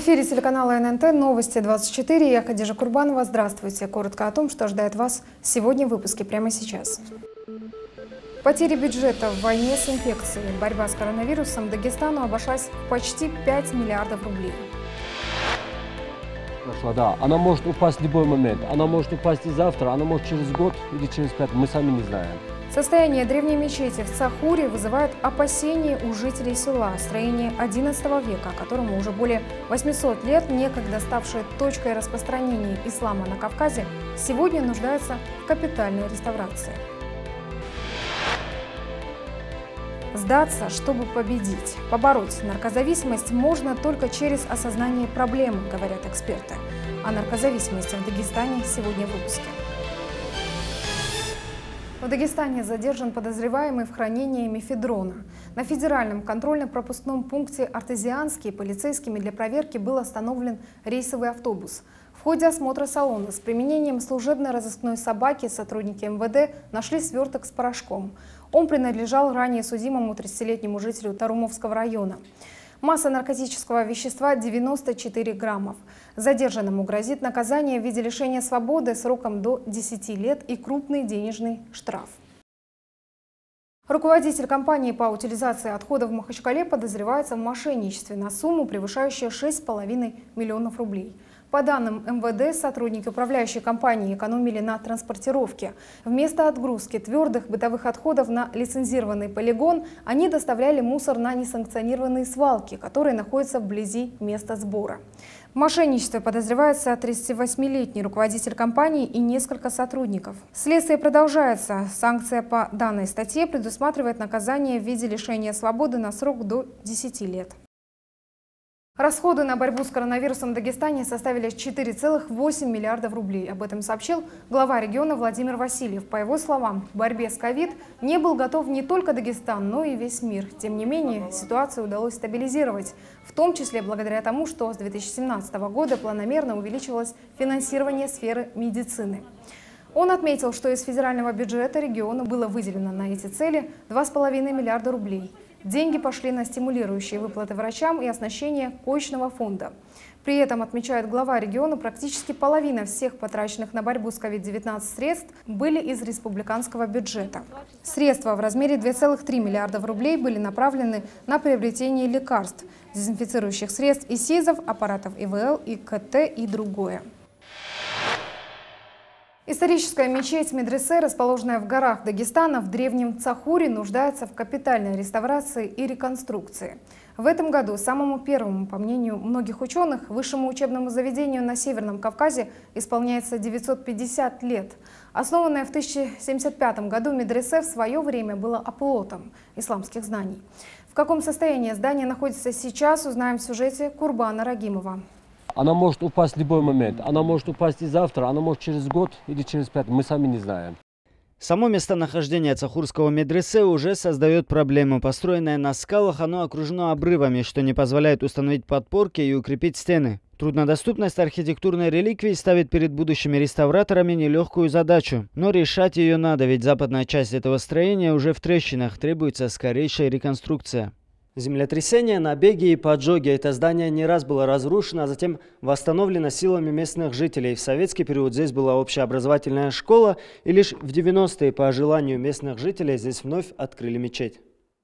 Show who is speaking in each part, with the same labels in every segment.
Speaker 1: эфире телеканала ННТ «Новости 24». Я Хадижа Курбанова. Здравствуйте. Коротко о том, что ждает вас сегодня в выпуске прямо сейчас. Потери бюджета в войне с инфекцией. Борьба с коронавирусом Дагестану обошлась в почти 5 миллиардов рублей.
Speaker 2: Да, она может упасть в любой момент. Она может упасть и завтра, она может через год или через 5. Мы сами не знаем.
Speaker 1: Состояние древней мечети в Цахуре вызывает опасения у жителей села. Строение XI века, которому уже более 800 лет, некогда ставшее точкой распространения ислама на Кавказе, сегодня нуждается в капитальной реставрации. Сдаться, чтобы победить. Побороть наркозависимость можно только через осознание проблемы, говорят эксперты. О наркозависимости в Дагестане сегодня в выпуске. В Дагестане задержан подозреваемый в хранении мефедрона. На федеральном контрольно-пропускном пункте «Артезианский» полицейскими для проверки был остановлен рейсовый автобус. В ходе осмотра салона с применением служебно-розыскной собаки сотрудники МВД нашли сверток с порошком. Он принадлежал ранее судимому 30-летнему жителю Тарумовского района. Масса наркотического вещества 94 граммов. Задержанному грозит наказание в виде лишения свободы сроком до 10 лет и крупный денежный штраф. Руководитель компании по утилизации отходов в Махачкале подозревается в мошенничестве на сумму, превышающую 6,5 миллионов рублей. По данным МВД, сотрудники управляющей компании экономили на транспортировке. Вместо отгрузки твердых бытовых отходов на лицензированный полигон они доставляли мусор на несанкционированные свалки, которые находятся вблизи места сбора. В мошенничестве подозревается 38-летний руководитель компании и несколько сотрудников. Следствие продолжается. Санкция по данной статье предусматривает наказание в виде лишения свободы на срок до 10 лет. Расходы на борьбу с коронавирусом в Дагестане составили 4,8 миллиардов рублей. Об этом сообщил глава региона Владимир Васильев. По его словам, к борьбе с ковид не был готов не только Дагестан, но и весь мир. Тем не менее, ситуацию удалось стабилизировать, в том числе благодаря тому, что с 2017 года планомерно увеличивалось финансирование сферы медицины. Он отметил, что из федерального бюджета региона было выделено на эти цели 2,5 миллиарда рублей. Деньги пошли на стимулирующие выплаты врачам и оснащение коечного фонда. При этом, отмечает глава региона, практически половина всех потраченных на борьбу с COVID-19 средств были из республиканского бюджета. Средства в размере 2,3 миллиарда рублей были направлены на приобретение лекарств, дезинфицирующих средств и СИЗов, аппаратов ИВЛ, ИКТ и другое. Историческая мечеть Медресе, расположенная в горах Дагестана, в древнем Цахуре, нуждается в капитальной реставрации и реконструкции. В этом году самому первому, по мнению многих ученых, высшему учебному заведению на Северном Кавказе исполняется 950 лет. Основанное в 1075 году Медресе в свое время было оплотом исламских знаний. В каком состоянии здание находится сейчас, узнаем в сюжете Курбана Рагимова.
Speaker 2: Она может упасть в любой момент. Она может упасть и завтра, она может через год или через 5. Мы сами не знаем.
Speaker 3: Само местонахождение Цахурского медресе уже создает проблему. Построенное на скалах, оно окружено обрывами, что не позволяет установить подпорки и укрепить стены. Труднодоступность архитектурной реликвии ставит перед будущими реставраторами нелегкую задачу. Но решать ее надо, ведь западная часть этого строения уже в трещинах, требуется скорейшая реконструкция. Землетрясения, набеги и поджоги. Это здание не раз было разрушено, а затем восстановлено силами местных жителей. В советский период здесь была общеобразовательная школа, и лишь в 90-е по желанию местных жителей здесь вновь открыли мечеть.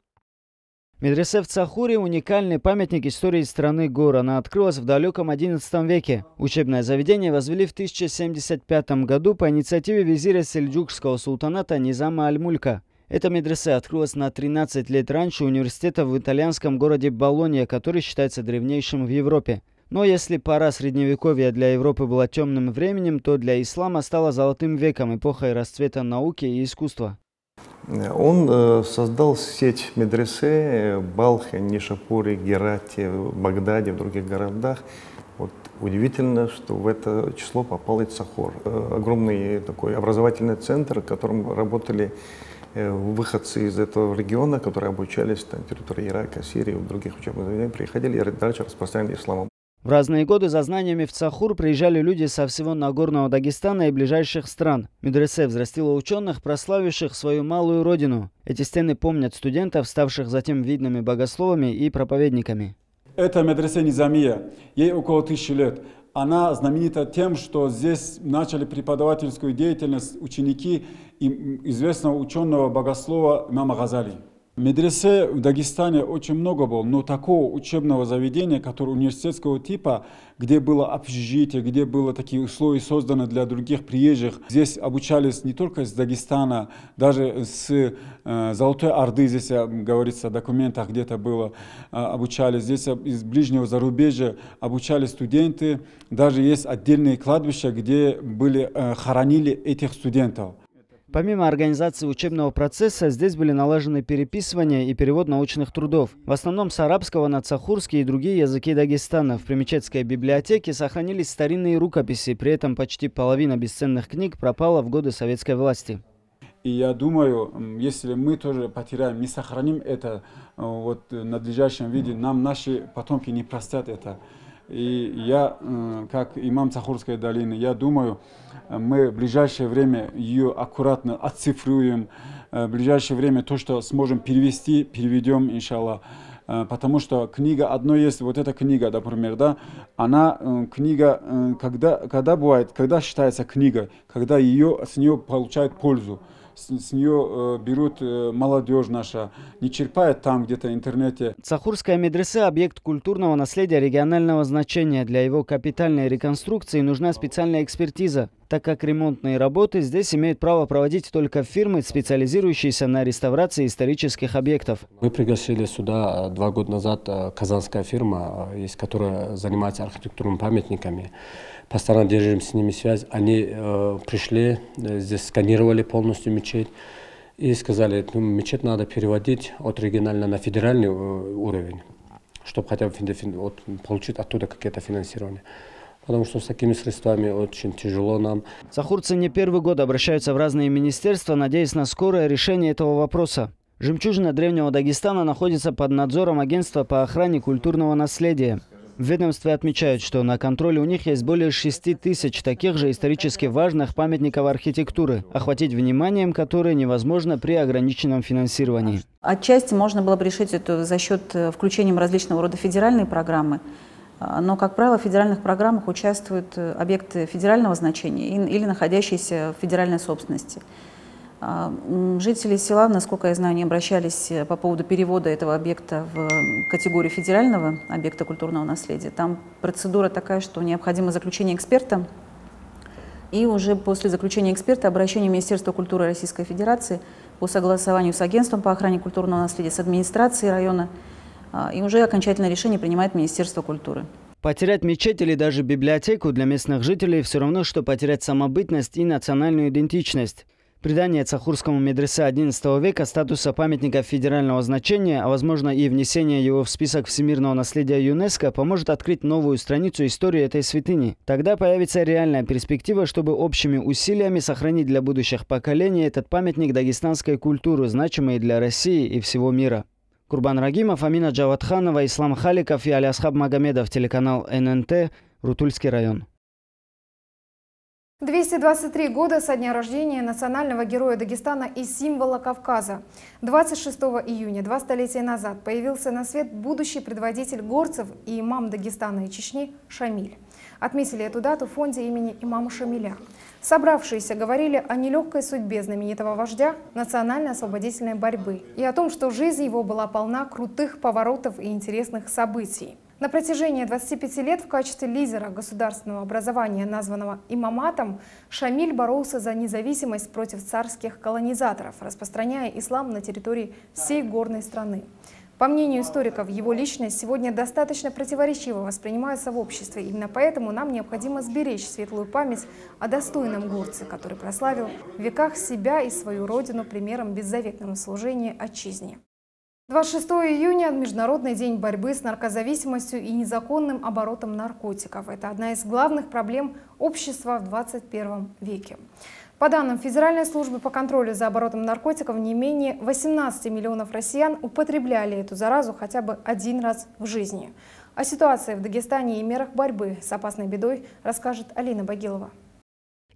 Speaker 3: Медресе в Цахуре – уникальный памятник истории страны гор. Она открылась в далеком XI веке. Учебное заведение возвели в 1075 году по инициативе визиря сельджукского султаната Низама Аль-Мулька. Эта медресе открылась на 13 лет раньше университета в итальянском городе Болонья, который считается древнейшим в Европе. Но если пора Средневековья для Европы была темным временем, то для ислама стала золотым веком, эпохой расцвета науки и искусства.
Speaker 4: Он создал сеть медресе в Балхе, Нишапуре, Герате, Багдаде, в других городах. Вот удивительно, что в это число попал и Цахур. Огромный такой образовательный центр, в котором работали выходцы из этого региона, которые обучались на территории Ирака, Сирии, в других учебных заведениях, приходили и дальше распространяли ислам.
Speaker 3: В разные годы за знаниями в Цахур приезжали люди со всего Нагорного Дагестана и ближайших стран. Медресе взрастила ученых, прославивших свою малую родину. Эти стены помнят студентов, ставших затем видными богословами и проповедниками.
Speaker 5: Это медресе Низамия, ей около 1000 лет. Она знаменита тем, что здесь начали преподавательскую деятельность ученики известного ученого богослова имама Газали. Медресе в Дагестане очень много было, но такого учебного заведения, которое университетского типа, где было общежитие, где были такие условия созданы для других приезжих. Здесь обучались не только из Дагестана, даже с Золотой Орды, здесь говорится в документах, где-то было, обучались. Здесь из ближнего зарубежья обучались студенты. Даже есть отдельные кладбища, где хоронили этих студентов.
Speaker 3: Помимо организации учебного процесса, здесь были налажены переписывания и перевод научных трудов. В основном с арабского на цахурский и другие языки Дагестана. В Примечетской библиотеке сохранились старинные рукописи, при этом почти половина бесценных книг пропала в годы советской власти.
Speaker 5: И я думаю, если мы тоже потеряем, не сохраним это в надлежащем виде, нам наши потомки не простят это. И я, как имам Цахурской долины, я думаю, мы в ближайшее время ее аккуратно отцифруем. В ближайшее время то, что сможем перевести, переведем, иншаллах. Потому что книга, одно есть, вот эта книга, например, да, она, книга, когда бывает, когда считается книга, когда с нее получают пользу. С нее берут молодежь наша, не черпает там где-то в интернете.
Speaker 3: Цахурская медресе – объект культурного наследия регионального значения. Для его капитальной реконструкции нужна специальная экспертиза, так как ремонтные работы здесь имеют право проводить только фирмы, специализирующиеся на реставрации исторических объектов.
Speaker 2: Мы пригласили сюда 2 года назад казанская фирма, которая занимается архитектурными памятниками. Постоянно держим с ними связь. Они пришли, здесь сканировали полностью мечеть и сказали, мечеть надо переводить от регионального на федеральный уровень, чтобы хотя бы получить оттуда какое-то финансирование. Потому что с такими средствами очень тяжело нам.
Speaker 3: Цахурцы не первый год обращаются в разные министерства, надеясь на скорое решение этого вопроса. Жемчужина древнего Дагестана находится под надзором Агентства по охране культурного наследия. В ведомстве отмечают, что на контроле у них есть более 6000 таких же исторически важных памятников архитектуры, охватить вниманием которые невозможно при ограниченном финансировании.
Speaker 6: Отчасти можно было бы решить это за счет включения различного рода федеральной программы, но, как правило, в федеральных программах участвуют объекты федерального значения или находящиеся в федеральной собственности. Жители села, насколько я знаю, не обращались по поводу перевода этого объекта в категорию федерального объекта культурного наследия. Там процедура такая, что необходимо заключение эксперта, и уже после заключения эксперта обращение Министерства культуры Российской Федерации по согласованию с Агентством по охране культурного наследия, с администрацией района, и уже окончательное решение принимает Министерство культуры.
Speaker 3: Потерять мечеть или даже библиотеку для местных жителей все равно, что потерять самобытность и национальную идентичность. Придание Цахурскому медресе XI века статуса памятника федерального значения, а возможно и внесение его в список всемирного наследия ЮНЕСКО, поможет открыть новую страницу истории этой святыни. Тогда появится реальная перспектива, чтобы общими усилиями сохранить для будущих поколений этот памятник дагестанской культуры, значимый для России и всего мира. Курбан Рагимов, Амина Джавадханова, Ислам Халиков и Алиасхаб Магомедов, телеканал ННТ, Рутульский район.
Speaker 1: 223 года со дня рождения национального героя Дагестана и символа Кавказа. 26 июня, 2 столетия назад, появился на свет будущий предводитель горцев и имам Дагестана и Чечни Шамиль. Отметили эту дату в фонде имени имама Шамиля. Собравшиеся говорили о нелегкой судьбе знаменитого вождя национально-освободительной борьбы и о том, что жизнь его была полна крутых поворотов и интересных событий. На протяжении 25 лет в качестве лидера государственного образования, названного имаматом, Шамиль боролся за независимость против царских колонизаторов, распространяя ислам на территории всей горной страны. По мнению историков, его личность сегодня достаточно противоречиво воспринимается в обществе. Именно поэтому нам необходимо сберечь светлую память о достойном горце, который прославил в веках себя и свою родину примером беззаветного служения отчизне. 26 июня – Международный день борьбы с наркозависимостью и незаконным оборотом наркотиков. Это одна из главных проблем общества в 21 веке. По данным Федеральной службы по контролю за оборотом наркотиков, не менее 18 миллионов россиян употребляли эту заразу хотя бы один раз в жизни. О ситуации в Дагестане и мерах борьбы с опасной бедой расскажет Алина Багилова.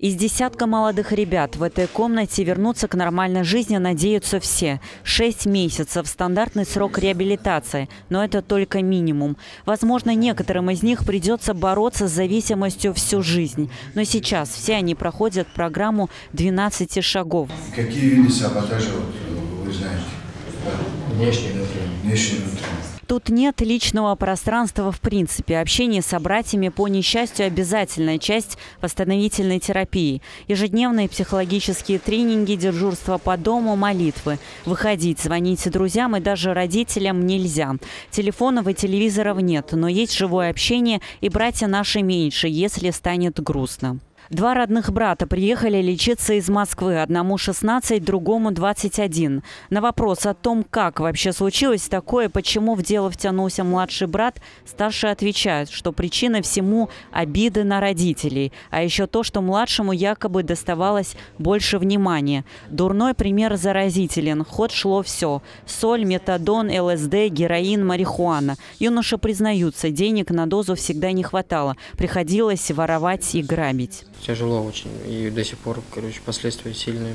Speaker 7: Из десятка молодых ребят в этой комнате вернуться к нормальной жизни надеются все. 6 месяцев – стандартный срок реабилитации, но это только минимум. Возможно, некоторым из них придется бороться с зависимостью всю жизнь. Но сейчас все они проходят программу 12 шагов.
Speaker 8: Какие виды саботажа вы знаете? Внешний и внутренний.
Speaker 7: Тут нет личного пространства в принципе. Общение с собратьями по несчастью – обязательная часть восстановительной терапии. Ежедневные психологические тренинги, дежурство по дому, молитвы. Выходить, звонить друзьям и даже родителям нельзя. Телефонов и телевизоров нет, но есть живое общение, и братья наши меньше, если станет грустно. 2 родных брата приехали лечиться из Москвы. Одному 16, другому 21. На вопрос о том, как вообще случилось такое, почему в дело втянулся младший брат, старший отвечает, что причиной всему обиды на родителей. А еще то, что младшему якобы доставалось больше внимания. Дурной пример заразителен. В ход шло все. Соль, метадон, ЛСД, героин, марихуана. Юноши признаются, денег на дозу всегда не хватало. Приходилось воровать и грабить.
Speaker 9: Тяжело очень, и до сих пор, последствия сильные.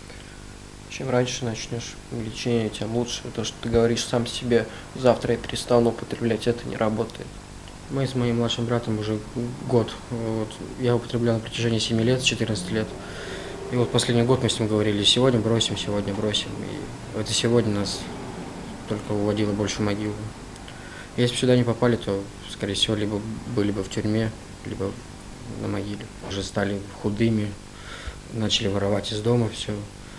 Speaker 9: Чем раньше начнешь лечение, тем лучше. То, что ты говоришь сам себе, завтра я перестану употреблять, это не работает. Мы с моим младшим братом уже год. Я употреблял на протяжении 7 лет, 14 лет. И вот последний год мы с ним говорили, сегодня бросим, сегодня бросим. И это сегодня нас только уводило больше в могилу. Если бы сюда не попали, то, скорее всего, либо были бы в тюрьме, либо на могиле. Уже стали худыми, начали воровать из дома все.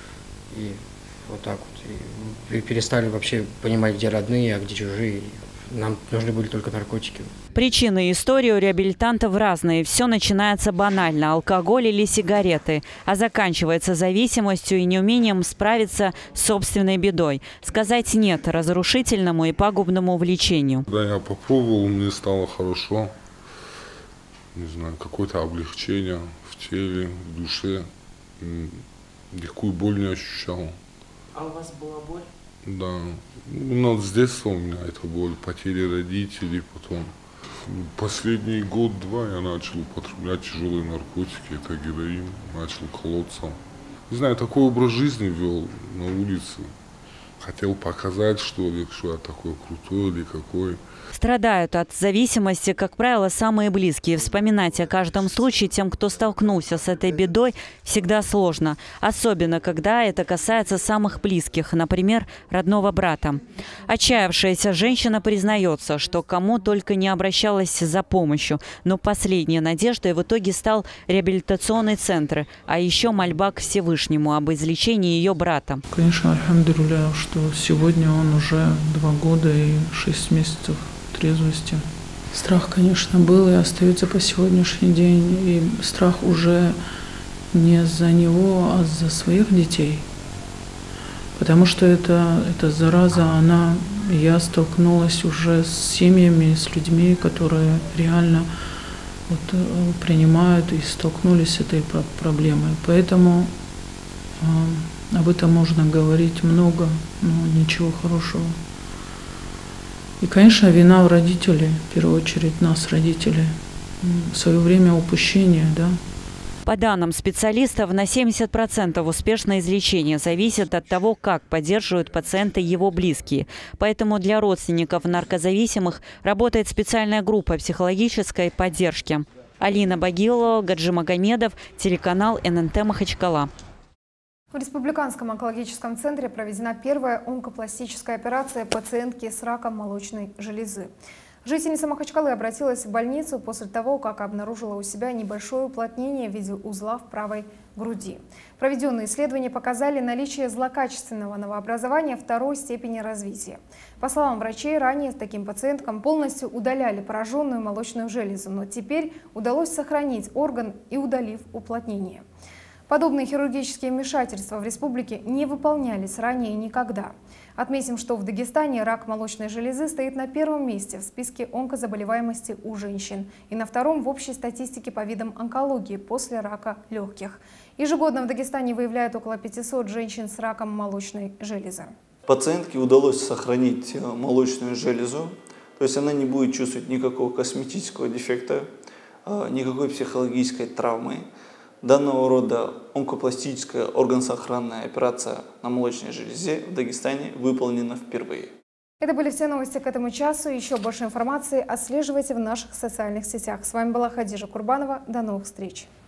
Speaker 9: И вот так вот. И перестали вообще понимать, где родные, а где чужие. Нам нужны были только наркотики.
Speaker 7: Причины и истории у реабилитантов разные. Все начинается банально – алкоголь или сигареты, а заканчивается зависимостью и неумением справиться с собственной бедой. Сказать «нет» разрушительному и пагубному увлечению.
Speaker 10: Да, я попробовал, мне стало хорошо. Не знаю, какое-то облегчение в теле, в душе. Никакую боль не ощущал.
Speaker 9: А у вас была боль?
Speaker 10: Да. Но с детства у меня эта боль, потери родителей, потом. Последний год-два я начал употреблять тяжелые наркотики, это героин, начал колоться. Не знаю, такой образ жизни вел на улице. Хотел показать, что ли, что я такой крутой или какой.
Speaker 7: Страдают от зависимости, как правило, самые близкие. Вспоминать о каждом случае тем, кто столкнулся с этой бедой, всегда сложно. Особенно, когда это касается самых близких, например, родного брата. Отчаявшаяся женщина признается, что кому только не обращалась за помощью. Но последней надеждой в итоге стал реабилитационный центр, а еще мольба к Всевышнему об излечении ее брата.
Speaker 11: Конечно, альхамдулилля, что сегодня он уже 2 года и 6 месяцев трезвости. Страх, конечно, был и остается по сегодняшний день. И страх уже не за него, а за своих детей. Потому что эта зараза, я столкнулась уже с семьями, с людьми, которые реально принимают и столкнулись с этой проблемой. Поэтому об этом можно говорить много, но ничего хорошего. И, конечно, вина у родителей, в первую очередь нас, родителей. В свое время упущение, да.
Speaker 7: По данным специалистов, на 70% успешное излечение зависит от того, как поддерживают пациента его близкие. Поэтому для родственников наркозависимых работает специальная группа психологической поддержки. Алина Багилова, Гаджи Магомедов, телеканал ННТ Махачкала.
Speaker 1: В Республиканском онкологическом центре проведена первая онкопластическая операция пациентки с раком молочной железы. Жительница Махачкалы обратилась в больницу после того, как обнаружила у себя небольшое уплотнение в виде узла в правой груди. Проведенные исследования показали наличие злокачественного новообразования 2-й степени развития. По словам врачей, ранее таким пациенткам полностью удаляли пораженную молочную железу, но теперь удалось сохранить орган и удалив уплотнение. Подобные хирургические вмешательства в республике не выполнялись ранее никогда. Отметим, что в Дагестане рак молочной железы стоит на 1-м месте в списке онкозаболеваемости у женщин и на 2-м в общей статистике по видам онкологии после рака легких. Ежегодно в Дагестане выявляют около 500 женщин с раком молочной железы.
Speaker 12: Пациентке удалось сохранить молочную железу, то есть она не будет чувствовать никакого косметического дефекта, никакой психологической травмы. Данного рода онкопластическая органосохранная операция на молочной железе в Дагестане выполнена впервые.
Speaker 1: Это были все новости к этому часу. Еще больше информации отслеживайте в наших социальных сетях. С вами была Хадижа Курбанова. До новых встреч.